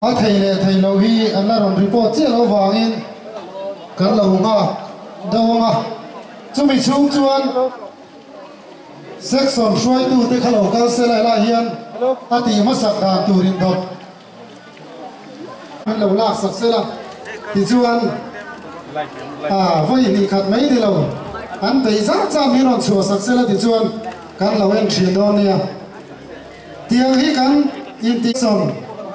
thầy lâu hi anh là đồng report chia lâu vàng in cái lâu ngà đâu ngà chúng mình xuống chuan section xoay tu tới khá lâu cái xe lại hiền thì mất sạc đàn tu rin đột mình lâu lạc sạc xe là thì chuan vậy thì khát mấy thì lâu anh thấy rất ra miếng non chùa sạc xe là thì chuan cái lâu em chuyển đó nè tiếng hi cái intention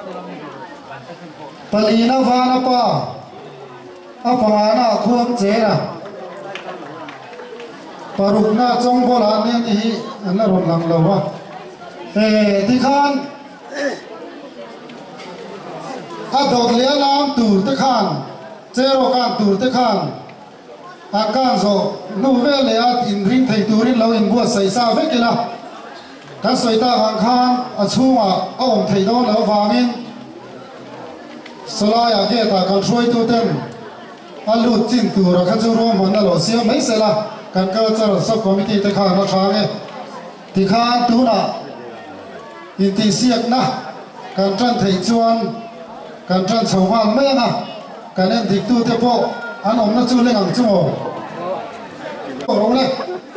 Palina vana pa, apangana khuang che na, parukna trong bola ne ni anna ron lang lawa. Ti khan, adot le lam tur te khan, zero kan tur te khan, akan so nu ve le at in ring thei turin lo in bua sai sa ve kila, kan soi ta hang khan achunga om thei don lo wangin. Salaya ke ta kan shoi tu ten alu chin tu ra kha chu ro man lo sia mai se la kan culture sub committee te kha na tha nge ti khan tu na in ti siak na kan tran thei chuan kan tran chhawal me na kan en dik tu te po an om na chu le ang chu ro le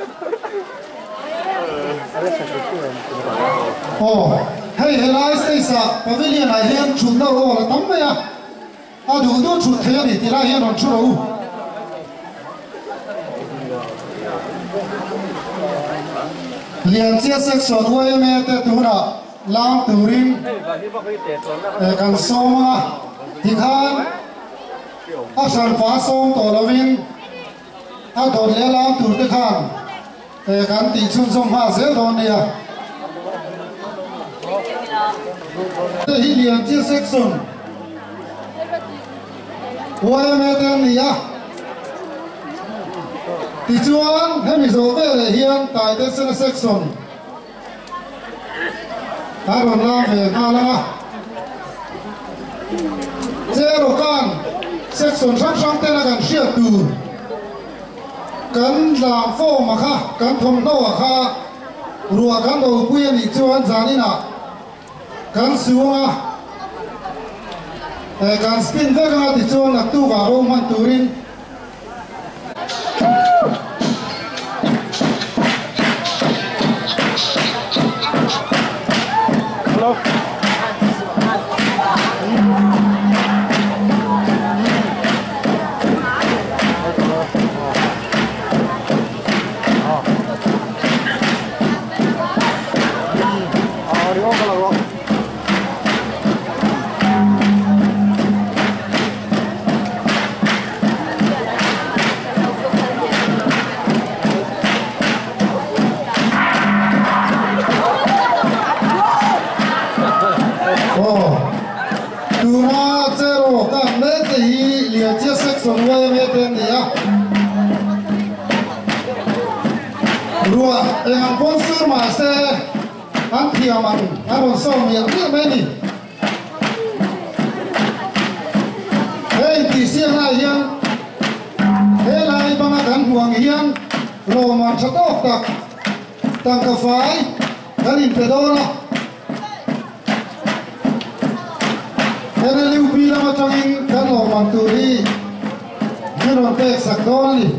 hey helai stay pavilion I hian chun no ro la tam ya a du do chun thea ni ti la hian on chu ro lian chia section way me te tu na lam turin kan soma ti khan a san fa som to lovin a don le lam tur te khan kan ti chun som ha zel don ya the helium chia section way me ten ni ya ti chuan hemi zo ve le hian tai te section aron la ve na la zero kan section sang te la kan shia tu kan lam fo ma kha kan thom no kha ruwa kan do puya ni chuan zanina kan suwa kan spin ve ga ti chuan nak tu ga ro man turin hello ang sponsor mà xe ăn thiểu mà ăn còn sâu miệng biết mấy nhỉ hey thì xiên này hiên thế này bằng cái huang hiên rồi mà chặt ốc tạc tăng cà phái cái gì phải đâu nào thế này lưu pi là trong in cái lò mà từ đi như là tệ sạc đó đi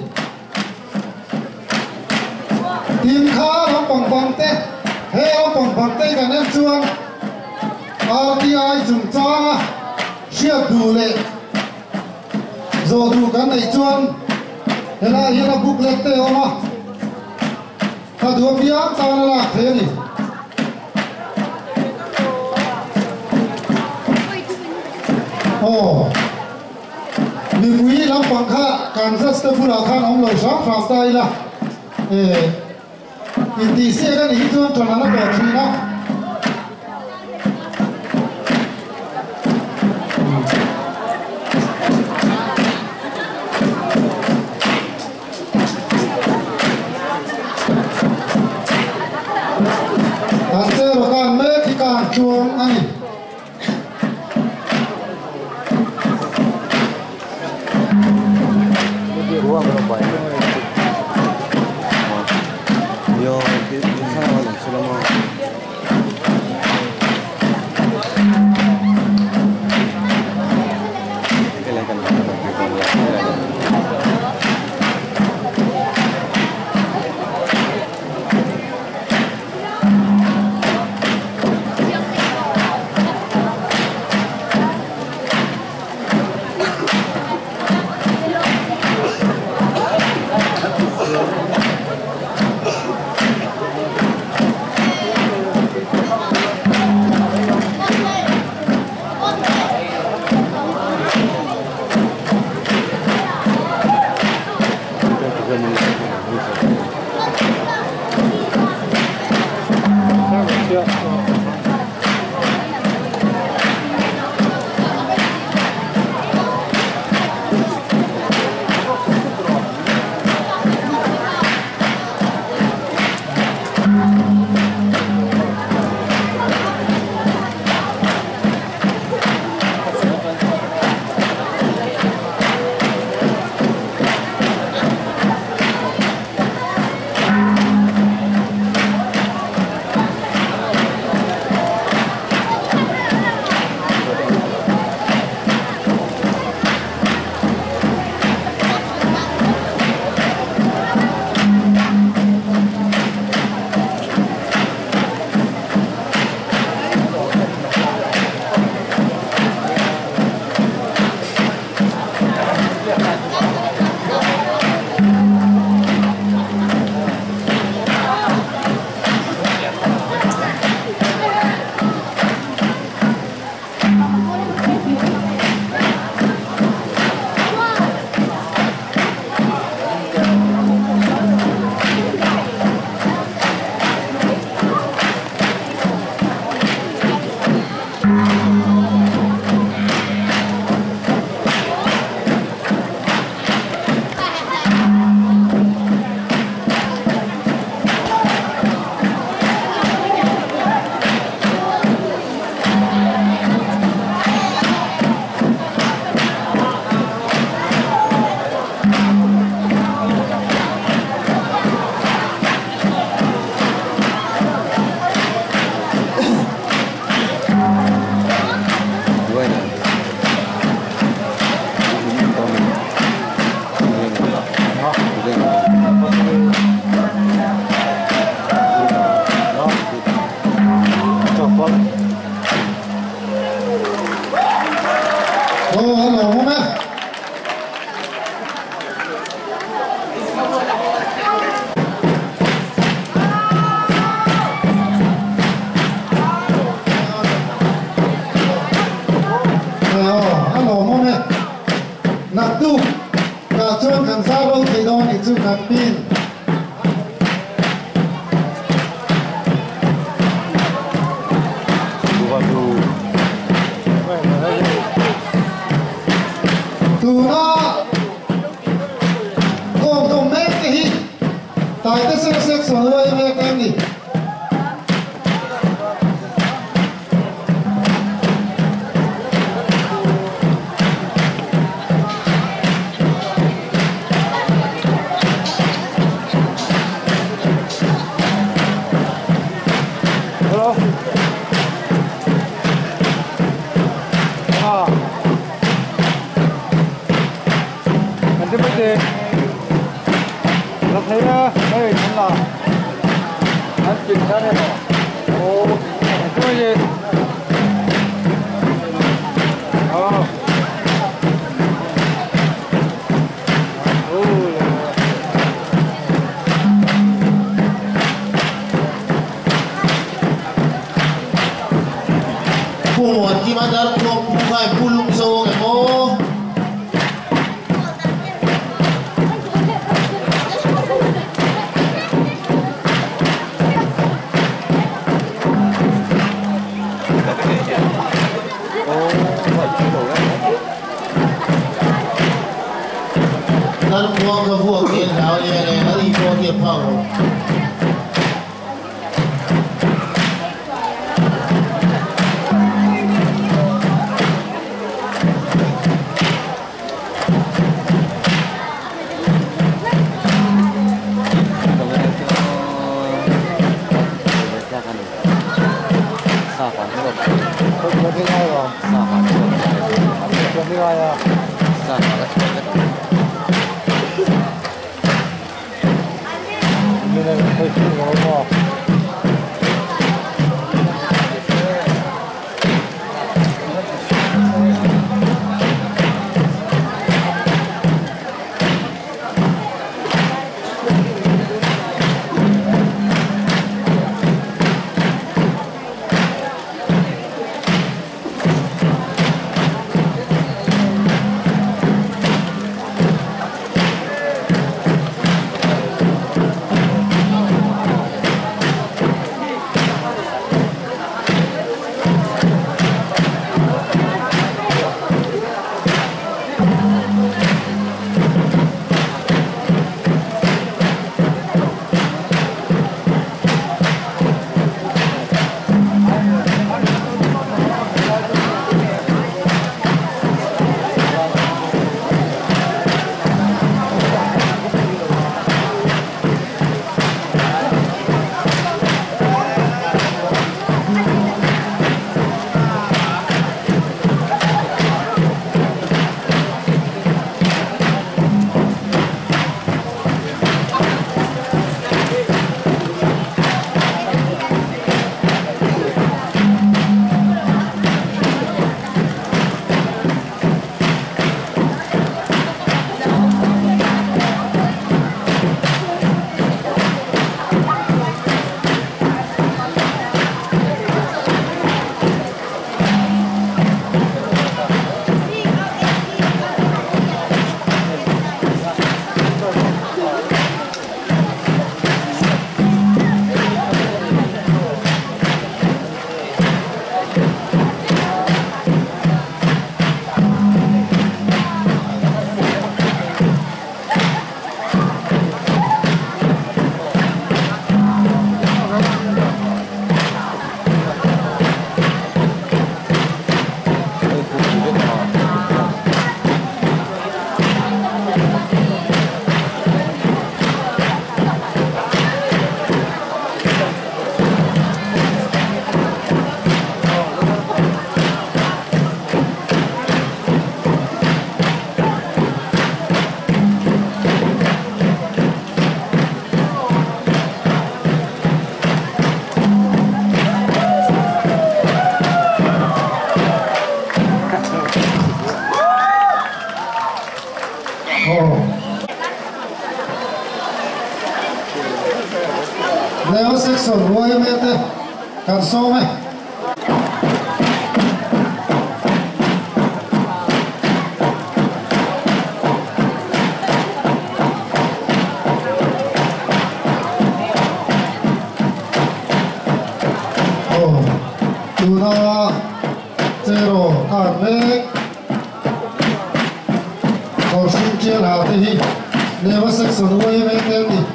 tin khá nó bằng tê hay nó bằng tê cả nên chuông RTI dùng cho siết đủ lệ rồi đủ cái này chuông thế là hiện là bục lệ tê không à ta đua bia ta nó là thế này mình quý lắm bằng khá càng rất là phụ là khá nóng lời sáng phạm tay là inti xe cái này chuan cho nó bẹt gì đó anh xe rồi càng mê thì càng chuông anh Yo, que pensaba en Solomon. Leo section Roy Mete can so me. Tuna zero can make or shoot chill out the heat. Never section Roy Mete.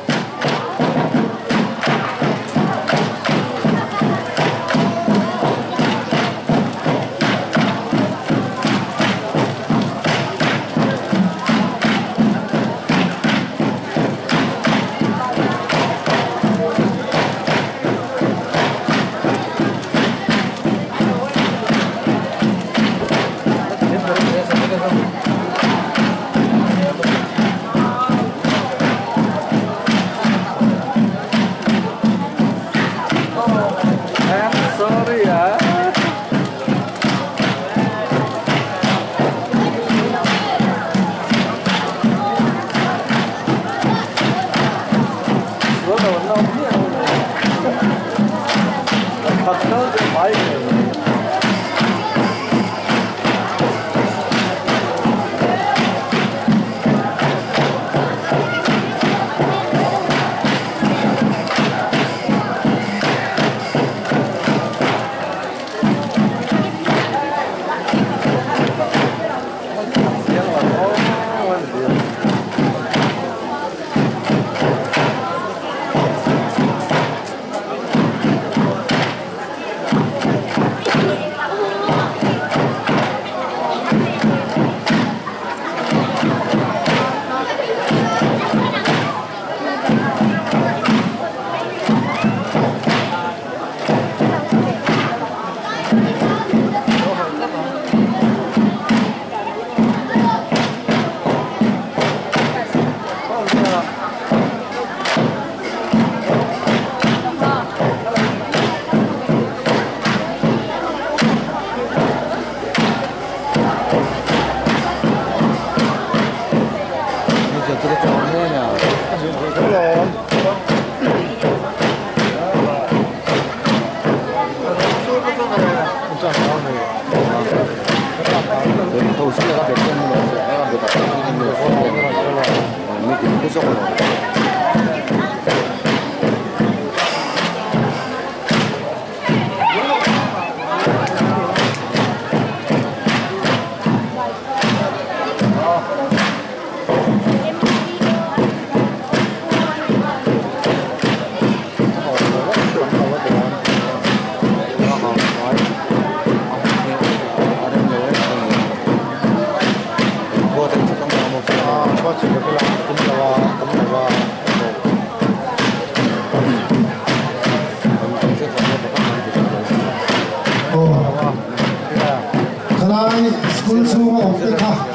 School school of the car.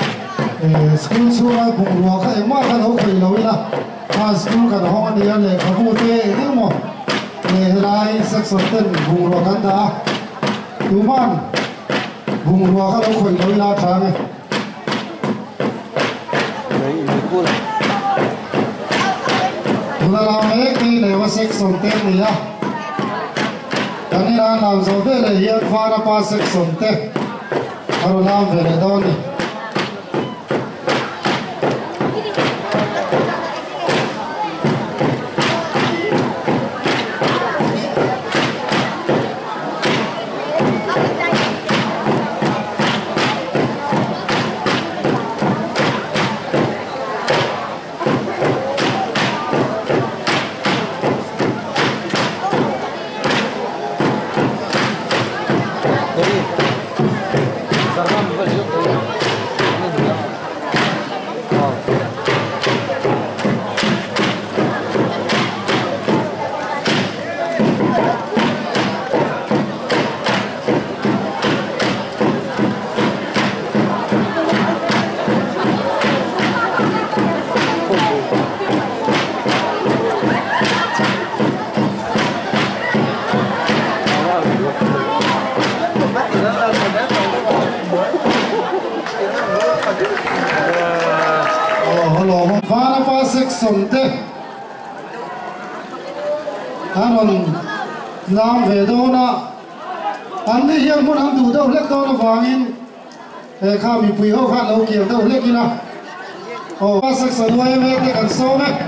School school cùng lúa các em mà nấu khởi nấu là school cả họ đi ăn để có mua tê thế mà để lại sắc sốt tên cùng lúaกันta đúng không cùng lúa các nấu khởi nấu là trang này là làm mấy cái này là sắc sốt tên này à cái này là làm sao thế này hiện pha ra pa sắc sốt tên Halo nam về đâu đi anh làm về đâu na anh đi hiện muốn anh đủ đâu lek đâu nó vàng in khá bị bùi hậu khát lâu kiểu đâu lek kia na ba sắc sợi đuôi về cái cần sâu đấy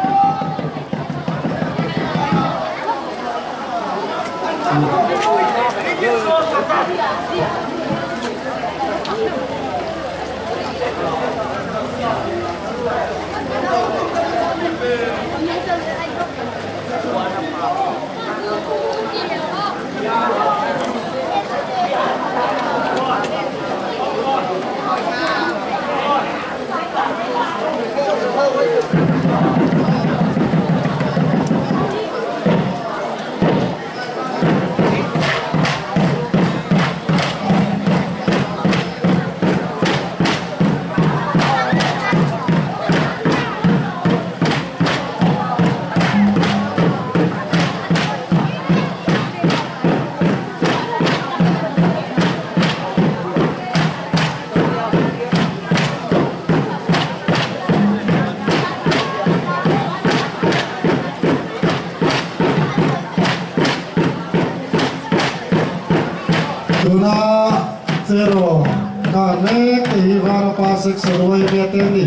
zero connect Ivana Pasek Soroi Vietnam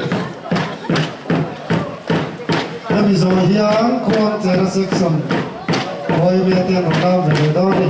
Kami zo hiang kuang zero section Oi Vietnam nam về đó đi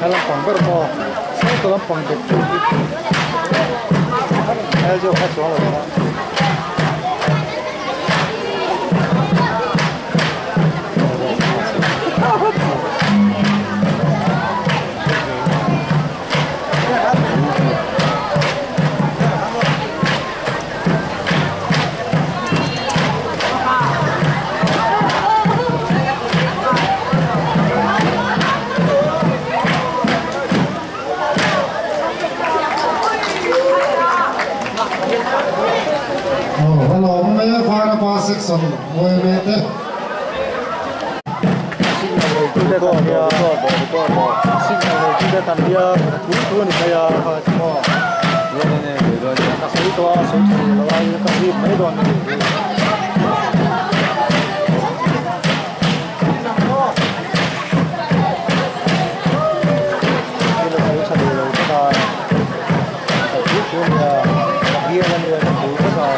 kalam pangber mo sai kalam pangber tu ai jo kha chwa la section ngồi mệt đấy. Kita kan dia, kita kan dia, tuan saya semua. Ini tak sih tu, lawan kasih mereka ni. Kita saya cakap dulu kita, tuan dia kan dia tu kita.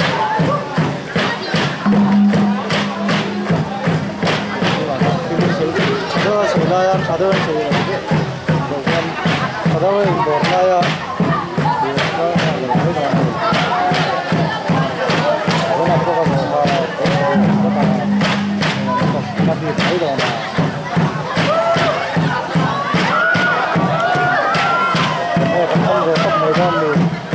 Saya sadar saya ini, bukan sadar yang berlaya, bukan yang lain. Kalau nak buat apa, tapi saya dah. Oh, kamu besok medan ni.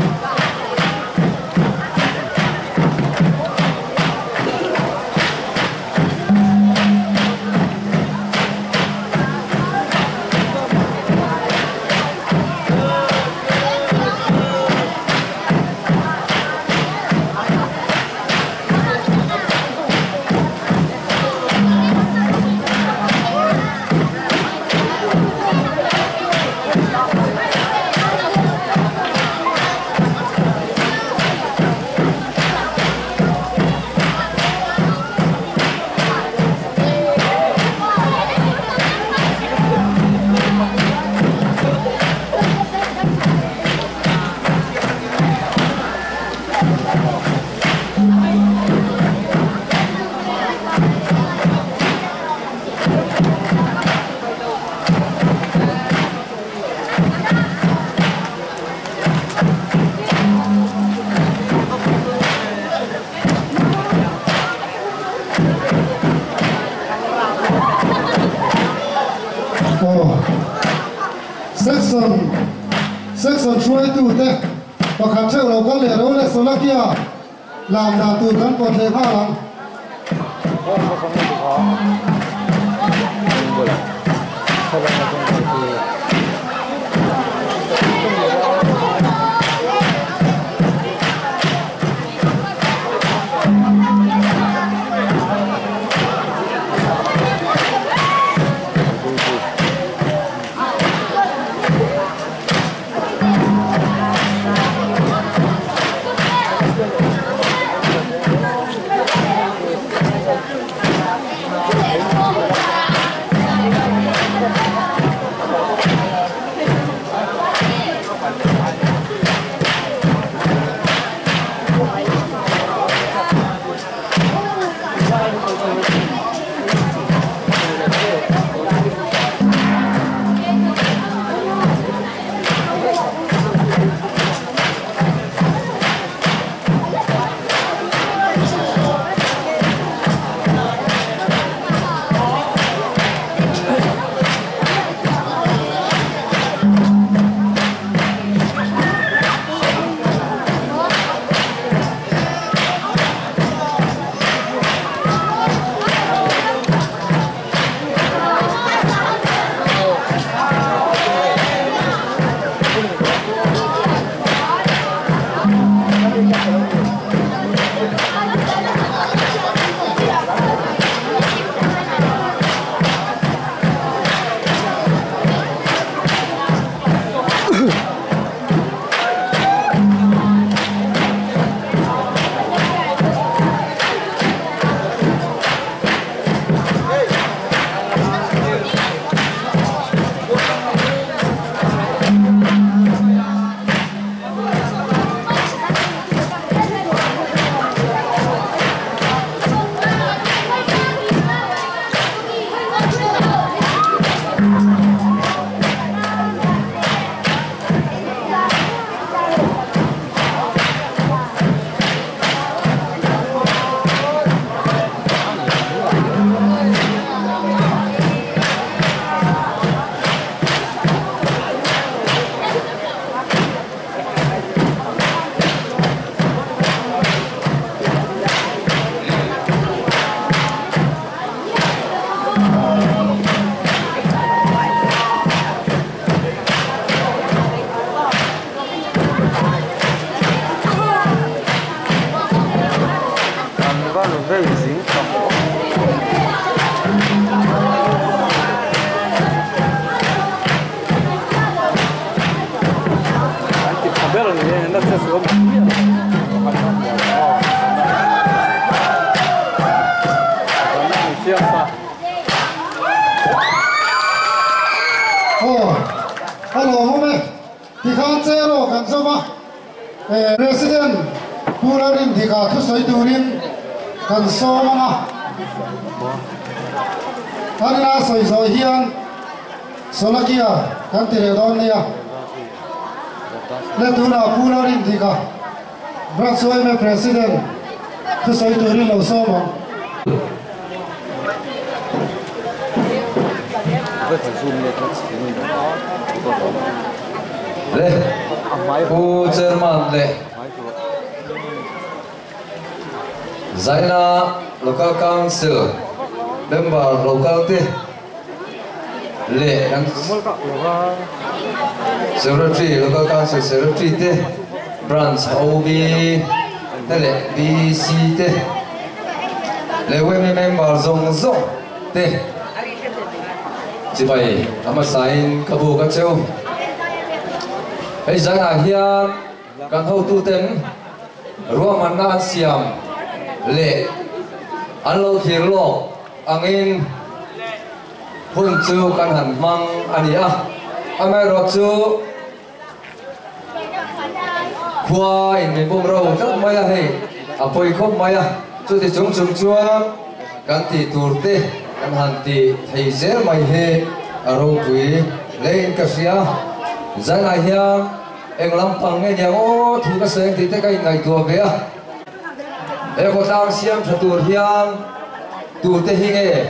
Sectionช่วยตูเตะประคับเช่าเราก็เหลือเราเลยสลักยาลามดาตูกันปนเลยผ้าหลัง Hello, homie. Thì khán chế rồi, cần sao mà? Resident, Pularin thì cả thứ sấy turin, cần sao mà? Anh là sấy rồi hiền, số là kia, cần tiền đâu nè? Nên tu là Pularin thì cả, bác số em President, thứ sấy turin lâu sao mà? Le, Pu Chairman le, Zaina Local Council, member local te, le, Secretary Local Council Secretary te, branch OB, te le BC te, le women member zong te. Chỉ vậy, ama sign kabu các châu. Hãy rằng là hiện căn hậu tu ten, ruộng man na siam lệ, anh lâu khi lộc, angin hun chu căn hẳn mang anh à, amai rót chu khoa in mình bông rau rất may à hay, apoi không may à, chu thì chúng chua, căn thì tour te. Kan hanti thầy dễ mày he arong tui lên cái gì à giải lại hiang em làm bằng nghe nhàng ô thu cái sáng thì cái ngày tua về à em có tang xiêm thật tuột hiang tuột thế hi nghe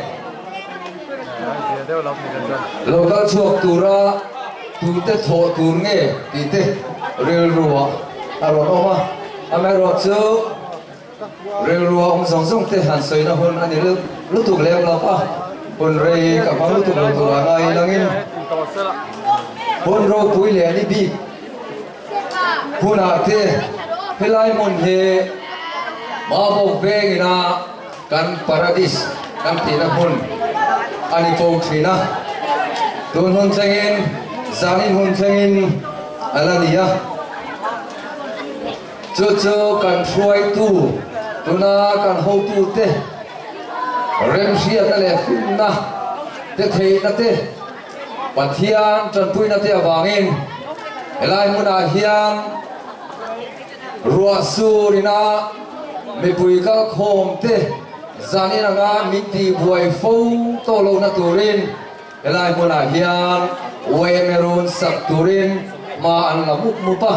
lâu các chuột tuột ra tuột thế thọ tuột nghe thì thế rêu rùa à rồi đâu mà anh em rồi chứ rêu rùa ông sống thế hàn sấy nó hơn anh ấy lúc thuộc leo lọc à hồn rây cả bao lúc thuộc lọc thuộc là ngay đang in hồn rô cuối lẻ đi bị hồn à thế hay lai môn he mà bọc về người na căn paradis căn tiền là hồn anh phụ thủy na tuần hồn sang in giang in hồn sang in alania cho căn xuôi tu tuna căn hậu tu te rem sia ta le phim na te thei na te pathian tran pui na te awangin elai muna hian ruwa su rina mi pui ka khom te zani na nga mi ti buai fo to lo na turin elai muna hian we merun sak turin ma an la muk mupa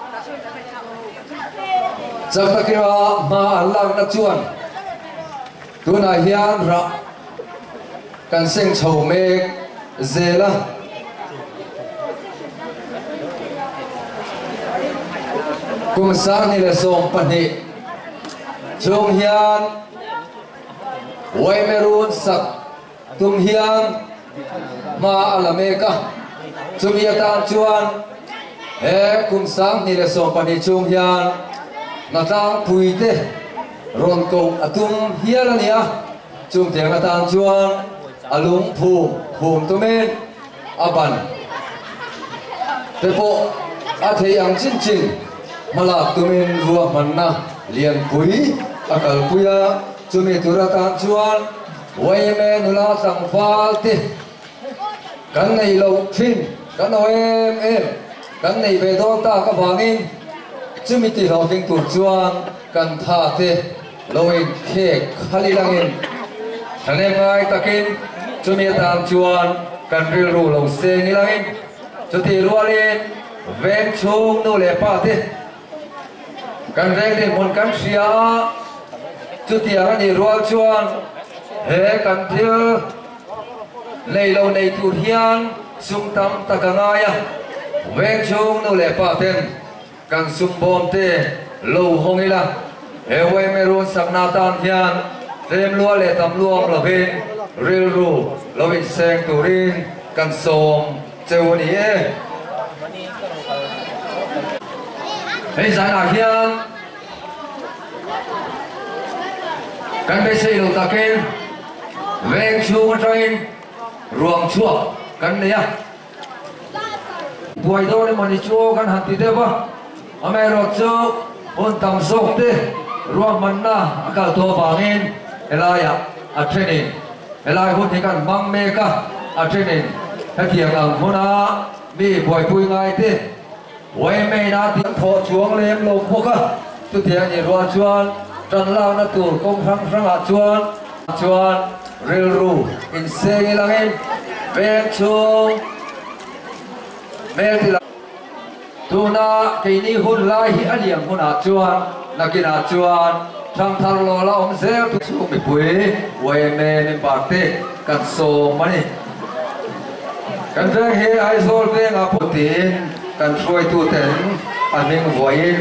zakakira ma an lang na chuan tuna hian ra kan seng chho me zela kum sang ni le som pani chung hian wai merun sak tum hian ma alameka chumi atan chuan he kum sang ni le som pani chung hian na tang pui te ron công atum hialania chung tiếng atan chuan alung phum tumen aban tepo athei ang chin malak tumen ruwa manna lian pui akal puya chumi turatan chuan waime nula sang falte kan nei lo thin kan em kan nei ve do ta ka wangin chumi ti lo king tur chuan kan tha te loin khe khali langin thane ngai takin chumi tam chuan kan ril ru lo se ni langin chuti rualin ven chung no le pa te kan reng de mon kan sia chuti ang ni rual chuan he kan thil nei lo nei tu hian sum tam takangaya ven chung no le pa ten kan sum bom te lo hongila he wei merun sakna tan hian rem lua le tam luang lo bin ril ru lo in seng turin kan som cheu ni e hei zai na hian kan be sei lo takin veng chu train ruang chuak kan ne ya buai do le mani chu kan han ti de ba amero chu hun tam sok te ruam manna akal to bangin elaya a training elai hun thikan mang me ka a training thiang ang huna mi boi pui ngai te wai me na ti tho chuang lem lo khoka tu thiang ni ruan chuan tran lao na tur kong rang a chuan ril ru in seng ilangin ven chung mel ti tuna keini hun lai hi aliang huna chuan nakina chuan thang thar lo la om zel tu chu mi pui wai me nen ba te kan so mani kan rang he ai zol ve nga putin kan troi tu ten aming voin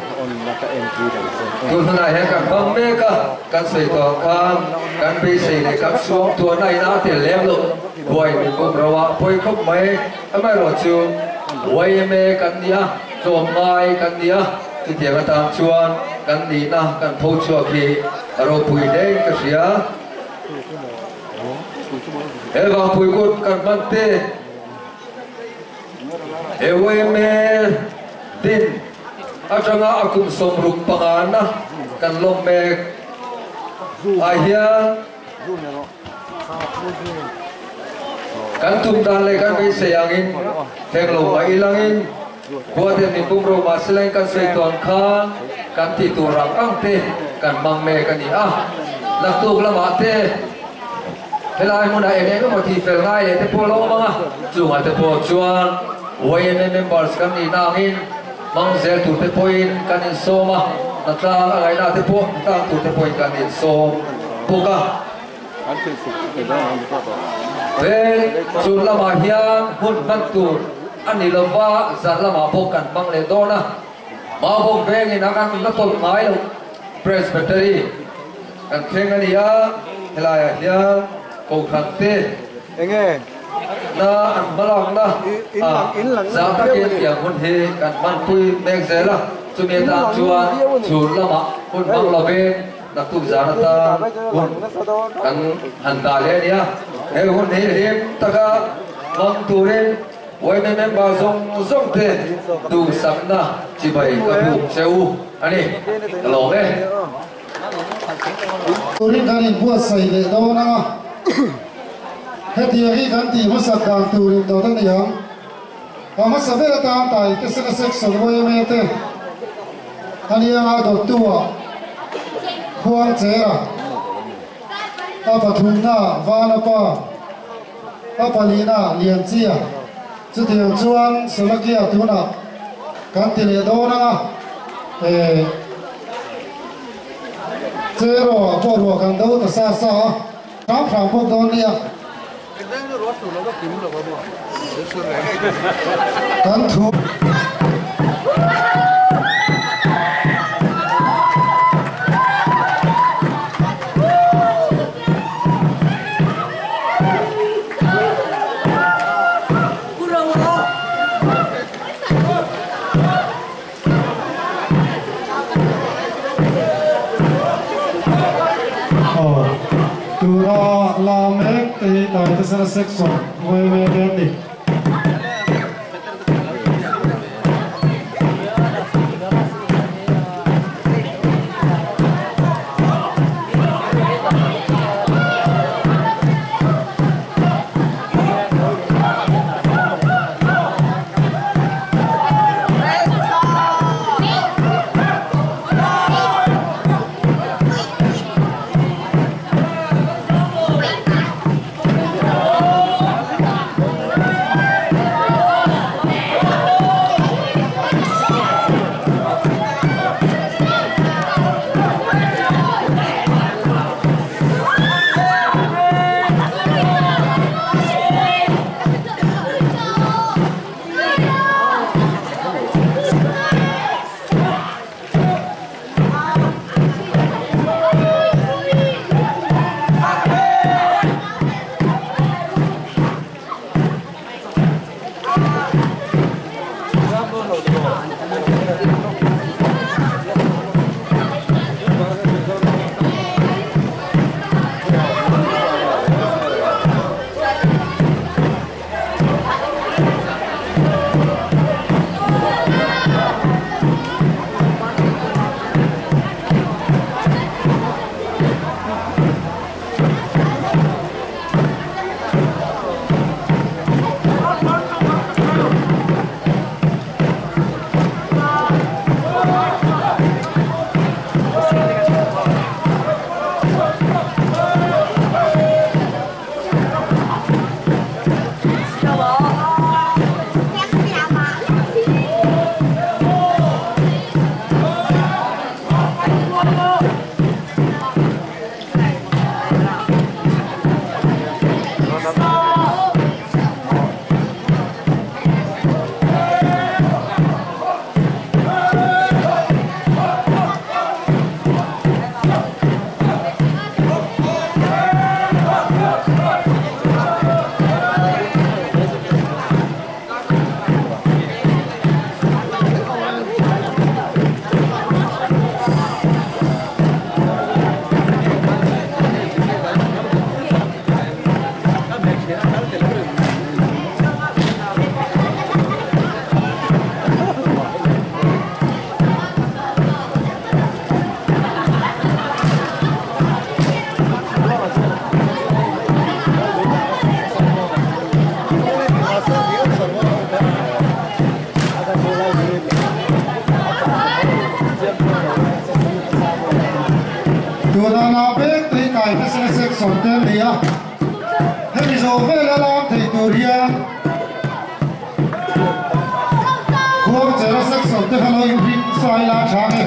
tu na he kan bang me ka kan sei to kan kan be sei le kan suam tu nai na te lem lo voi mi ko rawa poi khop mai amai lo chu wai me kan nia zom ngai kan nia ti tiang tam chuan kan ni na kan tho chua ki aro pui de ka sia eva pui ko kan man te ewe me din atanga akum som ruk pangana kan lom me ahia kan tum dan le kan be sayangin theng lo mai langin buat ni pumro masleng kan sei ton khan kan ti tu rang ang te kan mang me kan ni nak tu lama te helai mun ai ne ko ti fel ngai le te polo manga chu ma te po chuan wai me members kan ni nangin mang zel tu te point kan in soma na tlang ai na te po tang tu te point kan in som puka vel chu lama hian hun nan tu ani lova zat lama pok kan mang le dona ma bok veng in akan na tol ngai lo presbytery kan theng ani ya helai ya ko khan te enge na an balang na za ta ke tiang hun he kan man pui mek zela chu me ta chuan chu lama hun bang lo ve na tu za na ta hun kan han da le nia he hun he hem taka mong tu ren wai me ba zong te tu sak na chi bai ka bu seu ani lo ve turin kan in buat sai le do na heti hi kan ti masak dang turin do tan yang ama sabe ta tai ke se section wai me te ani yang do tua khuang che ra apa thumna vana pa apa lina lian chia chu tiang chuan selakia tuna kan ti le do na zero po ro kan do ta sa kam phang po do nia kan thu la mek te ta te sa section wai me den ni zo ve la lam thei tur hian khuang chera section te khalo in ring sai la thang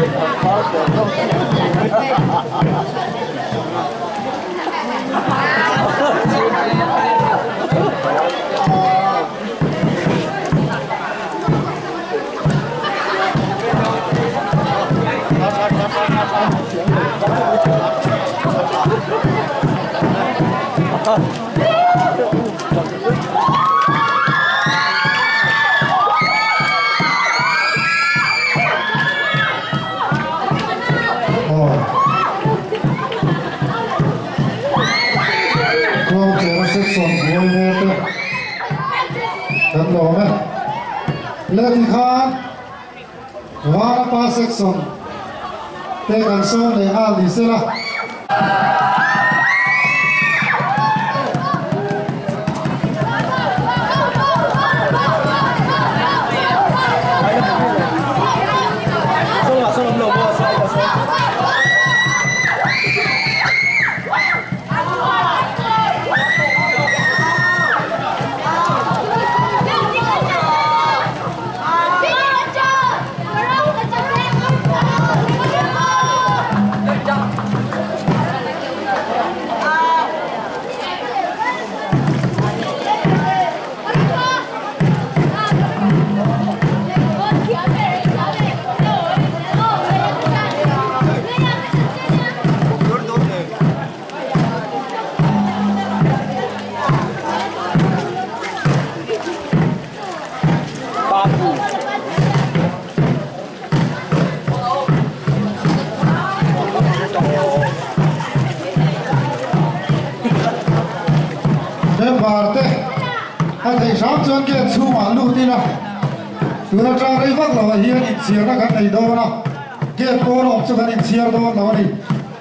Leti Khan, Warapa section, tekan song le ali sila. Sáng chuan kia chu mà lưu đi nào, tụi nó trang đây vắt là hiền in chia nó cái này đâu nào, kia cô nó cho cái in chia đâu nào đi.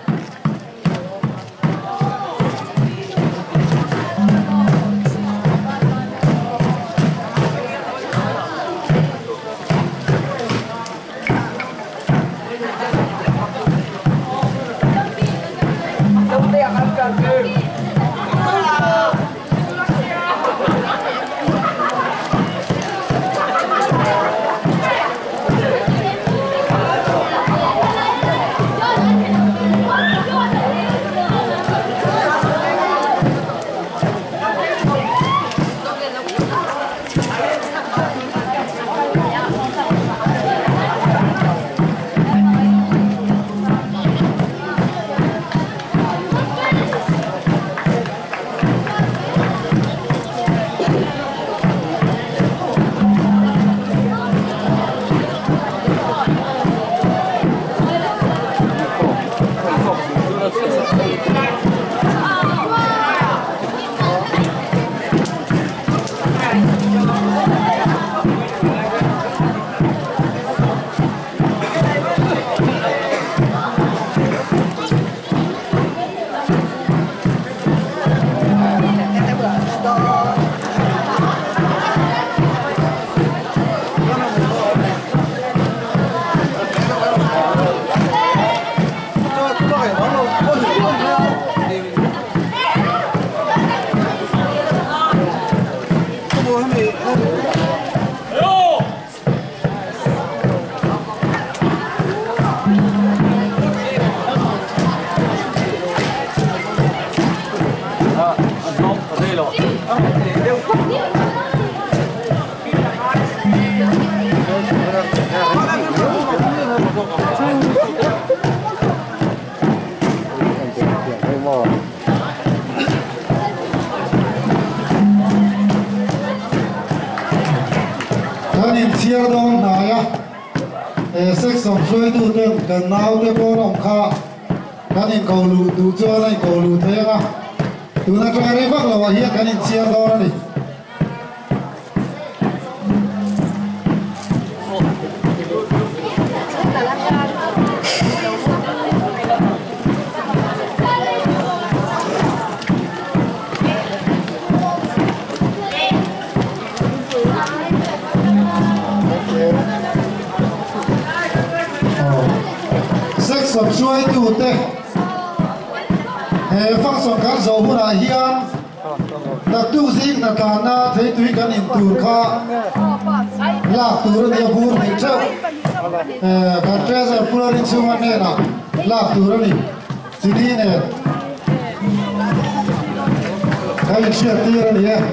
chia đông naya section suy tu tên gần nào cái bộ đồng kha cái này cầu lù tu cho này cầu lù thế mà tu na cái này bắt là hiện cái này chia đông này section suy tu tên phát sóng các dầu hút là hiền đặc tu gì là cả na thấy tuy cái niệm tu kha là tu rất nhiều vui mình chơi kan treasure pularin chunga ne na la turani chini ne kai share tirani ya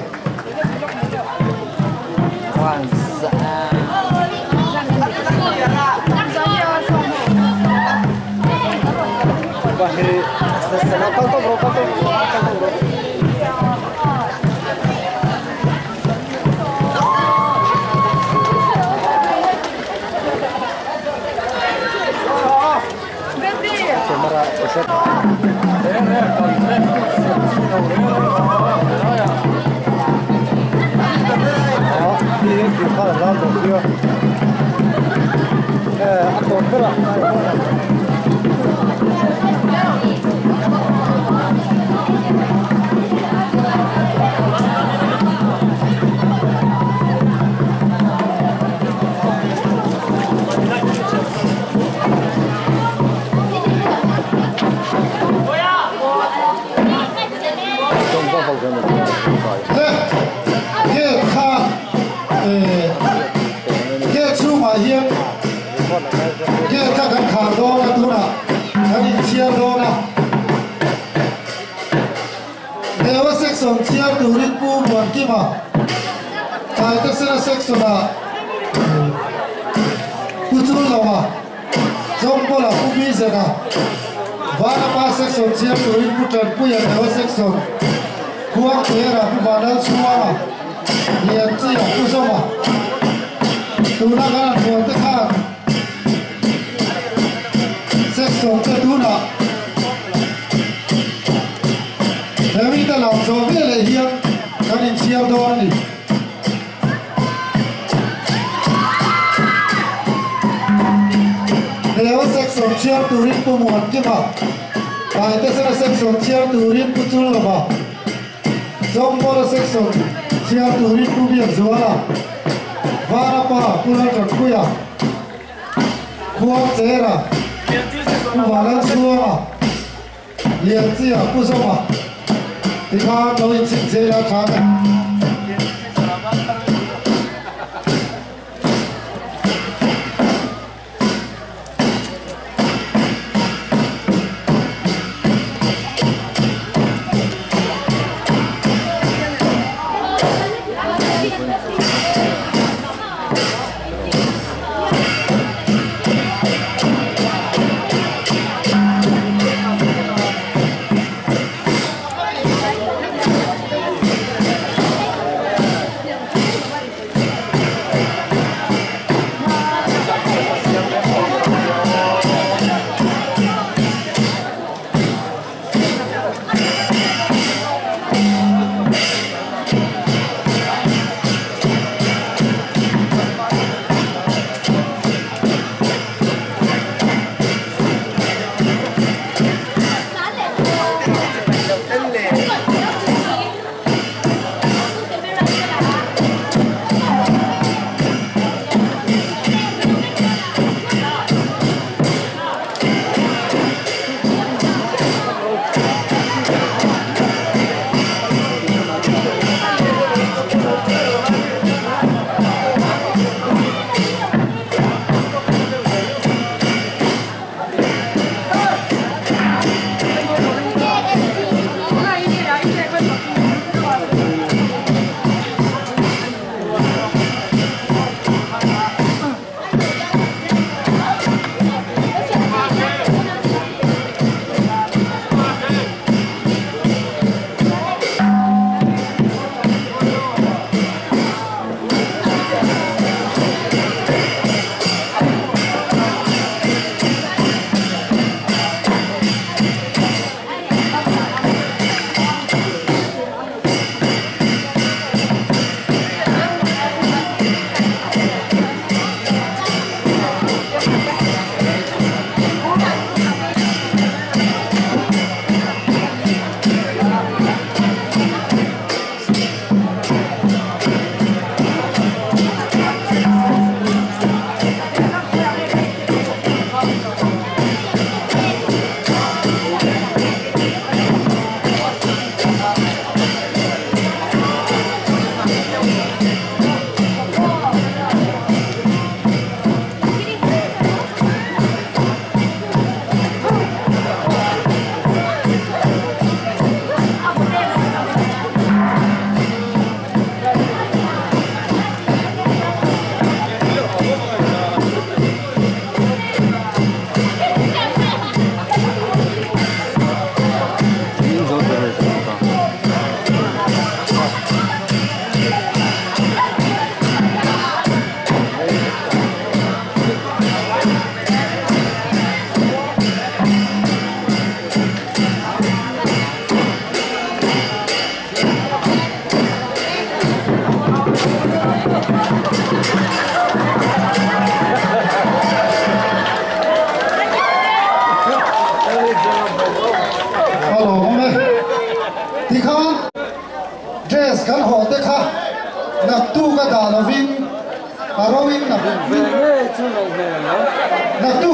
kan ho te kha nak tu ka da lo vin aro vin nak tu